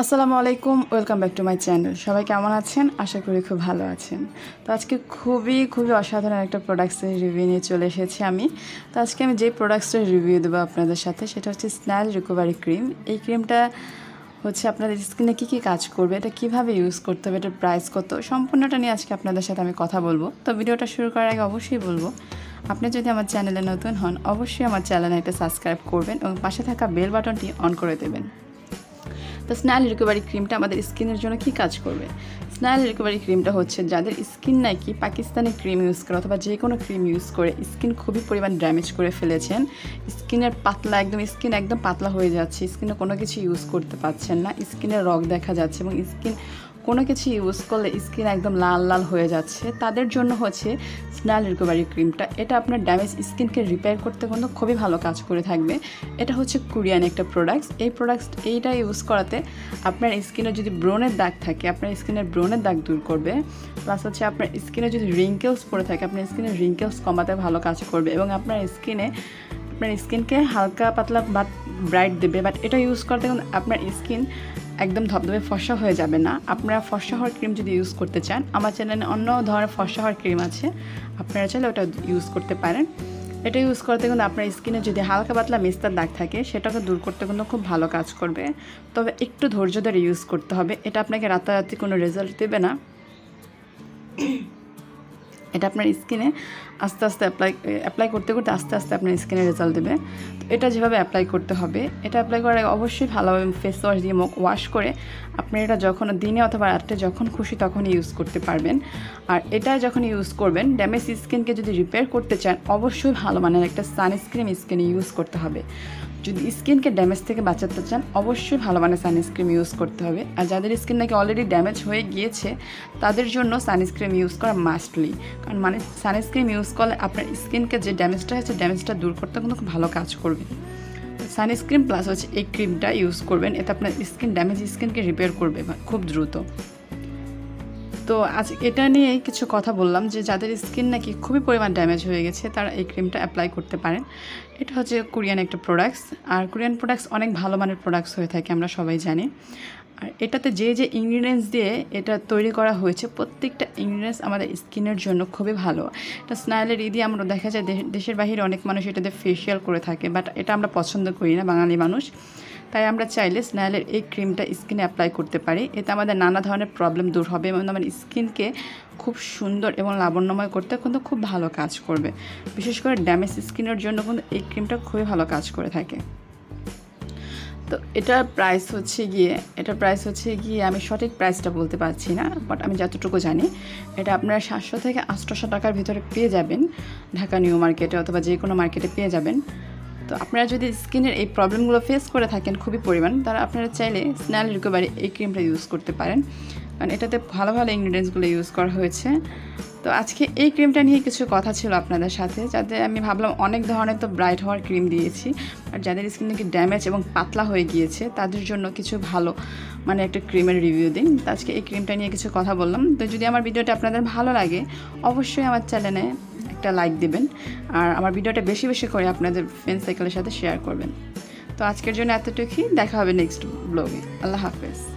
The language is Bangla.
আসসালামু আলাইকুম, welcome back to my channel. সবাই কেমন আছেন? আশা করি খুব ভালো আছেন। তো আজকে খুবই অসাধারণ একটা প্রোডাক্টসের রিভিউ নিয়ে চলে এসেছি আমি। তো আজকে আমি যে প্রোডাক্টসের রিভিউ দেবো আপনাদের সাথে সেটা হচ্ছে স্নাইল রিকভারি ক্রিম। এই ক্রিমটা হচ্ছে আপনাদের স্কিনে কী কাজ করবে, এটা কীভাবে ইউজ করতে হবে, এটার প্রাইস কত, সম্পূর্ণটা নিয়ে আজকে আপনাদের সাথে আমি কথা বলবো। তো ভিডিওটা শুরু করার আগে অবশ্যই বলবো, আপনি যদি আমার চ্যানেলে নতুন হন অবশ্যই আমার চ্যানেলে একটা সাবস্ক্রাইব করবেন এবং পাশে থাকা বেল বাটনটি অন করে দেবেন। তো স্নাইল রিকভারি ক্রিমটা আমাদের স্কিনের জন্য কী কাজ করবে? স্নাইল রিকভারি ক্রিমটা হচ্ছে যাদের স্কিন নাকি পাকিস্তানি ক্রিম ইউজ করে অথবা যে কোনো ক্রিম ইউজ করে স্কিন খুবই পরিমাণ ড্যামেজ করে ফেলেছেন, স্কিনের স্কিন একদম পাতলা হয়ে যাচ্ছে, স্কিনে কোনো কিছু ইউজ করতে পারছেন না, স্কিনের রগ দেখা যাচ্ছে এবং স্কিন কোনো কিছু ইউজ করলে স্কিন একদম লাল লাল হয়ে যাচ্ছে, তাদের জন্য হচ্ছে স্নাইল রিকভারি ক্রিমটা। এটা আপনার ড্যামেজ স্কিনকে রিপেয়ার করতে কিন্তু খুবই ভালো কাজ করে থাকবে। এটা হচ্ছে কোরিয়ান একটা এইটা ইউজ করাতে আপনার স্কিনে যদি ব্রণের দাগ থাকে আপনার স্কিনের ব্রণের দাগ দূর করবে, প্লাস হচ্ছে আপনার স্কিনে যদি রিঙ্কেলস পড়ে থাকে আপনার স্কিনের রিঙ্কেলস কমাতে ভালো কাজ করবে এবং আপনার স্কিনকে হালকা পাতলা বাট ব্রাইট দেবে। বাট এটা ইউজ করতে কিন্তু আপনার স্কিন একদম ধবধবে ফর্সা হয়ে যাবে না। আপনারা ফর্সা হওয়ার ক্রিম যদি ইউজ করতে চান, আমার চ্যানেলে অন্য ধরনের ফর্সা হওয়ার ক্রিম আছে, আপনারা চাইলে ওটা ইউজ করতে পারেন। এটা ইউজ করতে কিন্তু আপনার স্কিনে যদি হালকা পাতলা মেস্তার দাগ থাকে সেটাকে দূর করতে কিন্তু খুব ভালো কাজ করবে, তবে একটু ধৈর্য ধরে ইউজ করতে হবে। এটা আপনাকে রাতারাতি কোনো রেজাল্ট দেবে না, এটা আপনার স্কিনে আস্তে আস্তে অ্যাপ্লাই করতে আস্তে আস্তে আপনার স্কিনে রেজাল্ট দেবে। তো এটা যেভাবে অ্যাপ্লাই করতে হবে, এটা অ্যাপ্লাই করার আগে অবশ্যই ভালোভাবে ফেস ওয়াশ দিয়ে মুখ ওয়াশ করে আপনি এটা যখন দিনে অথবা রাত্রে যখন খুশি তখনই ইউজ করতে পারবেন। আর এটা যখন ইউজ করবেন, ড্যামেজ স্কিনকে যদি রিপেয়ার করতে চান অবশ্যই ভালো মানের একটা সানস্ক্রিন স্কিনে ইউজ করতে হবে। যদি স্কিনকে ড্যামেজ থেকে বাঁচাতে চান অবশ্যই ভালো মানের সানস্ক্রিন ইউজ করতে হবে। আর যাদের স্কিন নাকি অলরেডি ড্যামেজ হয়ে গিয়েছে তাদের জন্য সানস্ক্রিন ইউজ করা মাস্টলি, কারণ সানস্ক্রিন ইউজ করলে আপনার স্কিনকে যে ড্যামেজটা হয়েছে ড্যামেজটা দূর করতে কিন্তু খুব ভালো কাজ করবে। সানস্ক্রিন প্লাস হচ্ছে এই ক্রিমটা ইউজ করবেন, এতে আপনার ড্যামেজ স্কিনকে রিপেয়ার করবে খুব দ্রুত। তো আজ এটা নিয়ে কিছু কথা বললাম যে যাদের স্কিন নাকি খুবই পরিমাণ ড্যামেজ হয়ে গেছে তারা এই ক্রিমটা অ্যাপ্লাই করতে পারেন। এটা হচ্ছে কোরিয়ান একটা প্রোডাক্টস, আর কোরিয়ান প্রোডাক্টস অনেক ভালো মানের প্রোডাক্টস হয়ে থাকে আমরা সবাই জানি। আর এটাতে যে ইনগ্রিডিয়েন্টস দিয়ে এটা তৈরি করা হয়েছে প্রত্যেকটা ইনগ্রিডিয়েন্টস আমাদের স্কিনের জন্য খুবই ভালো। এটা স্নাইলের দিয়ে আমরা দেখা যায় দেশের বাইরে অনেক মানুষ এটাতে ফেশিয়াল করে থাকে, বাট এটা আমরা পছন্দ করি না বাঙালি মানুষ, তাই আমরা চাইলে স্নাইলের এই ক্রিমটা স্কিনে অ্যাপ্লাই করতে পারি। এতে আমাদের নানা ধরনের প্রবলেম দূর হবে এবং আমাদের স্কিনকে খুব সুন্দর এবং লাবণ্যময় করতে কিন্তু খুব ভালো কাজ করবে। বিশেষ করে ড্যামেজ স্কিনের জন্য কিন্তু এই ক্রিমটা খুবই ভালো কাজ করে থাকে। তো এটার প্রাইস হচ্ছে গিয়ে আমি সঠিক প্রাইসটা বলতে পারছি না, বাট আমি যতটুকু জানি এটা আপনারা 700 থেকে 800 টাকার ভিতরে পেয়ে যাবেন ঢাকা নিউ মার্কেটে অথবা যে কোনো মার্কেটে পেয়ে যাবেন। তো আপনারা যদি স্কিনের এই প্রবলেমগুলো ফেস করে থাকেন খুবই পরিমাণ, তারা আপনারা চাইলে স্নাইল রিকভারি এই ক্রিমটা ইউজ করতে পারেন, কারণ এটাতে ভালো ইনগ্রিডিয়েন্টসগুলো ইউজ করা হয়েছে। তো আজকে এই ক্রিমটা নিয়ে কিছু কথা ছিল আপনাদের সাথে, যাতে আমি ভাবলাম অনেক ধরনের তো ব্রাইট হওয়ার ক্রিম দিয়েছি, আর যাদের স্কিন নাকি ড্যামেজ এবং পাতলা হয়ে গিয়েছে তাদের জন্য কিছু ভালো মানে একটা ক্রিমের রিভিউ দিন। তো আজকে এই ক্রিমটা নিয়ে কিছু কথা বললাম। তো যদি আমার ভিডিওটা আপনাদের ভালো লাগে অবশ্যই আমার চ্যানেলে একটা লাইক দিবেন, আর আমার ভিডিওটা বেশি করে আপনাদের ফ্রেন্ড সার্কেলের সাথে শেয়ার করবেন। তো আজকের জন্য এতটুকুই, দেখা হবে নেক্সট ব্লগে। আল্লাহ হাফেজ।